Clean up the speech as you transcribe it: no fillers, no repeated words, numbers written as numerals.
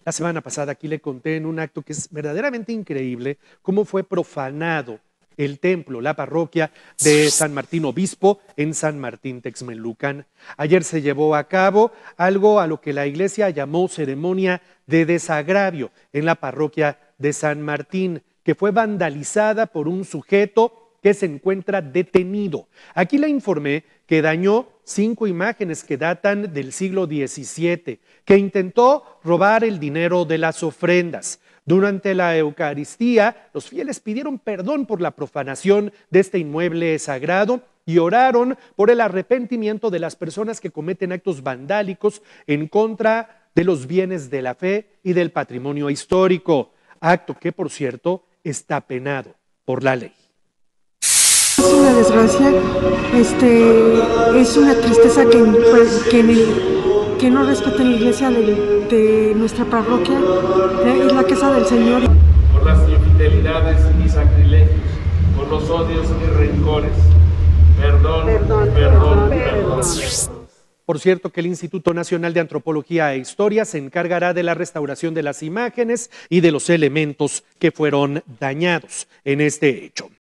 La semana pasada aquí le conté en un acto que es verdaderamente increíble cómo fue profanado el templo, la parroquia de San Martín Obispo en San Martín Texmelucan. Ayer se llevó a cabo algo a lo que la iglesia llamó ceremonia de desagravio en la parroquia de San Martín, que fue vandalizada por un sujeto que se encuentra detenido. Aquí le informé que dañó 5 imágenes que datan del siglo XVII, que intentó robar el dinero de las ofrendas. Durante la Eucaristía, los fieles pidieron perdón por la profanación de este inmueble sagrado y oraron por el arrepentimiento de las personas que cometen actos vandálicos en contra de los bienes de la fe y del patrimonio histórico, acto que, por cierto, está penado por la ley. Es una desgracia, es una tristeza que no respeten la iglesia de nuestra parroquia, es la casa del Señor. Por las infidelidades y sacrilegios, por los odios y rencores. Perdón. Por cierto que el Instituto Nacional de Antropología e Historia se encargará de la restauración de las imágenes y de los elementos que fueron dañados en este hecho.